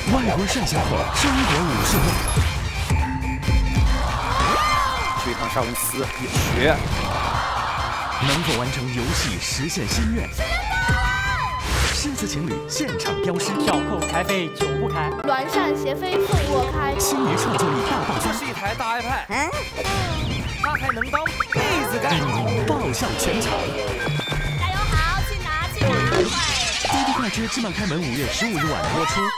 外国帅小伙，中国武术梦。 对抗沙文斯也学， 能否完成游戏，实现心愿？狮子情侣现场飙尸， 巧扣开飞九不开， 鸾扇斜飞凤卧开， 青鱼创作力大爆发。 这是一台大 iPad，它还能当被子盖， 爆笑全场。 加油好，去拿去拿！ 滴滴快车芝麻开门5月15日晚播出。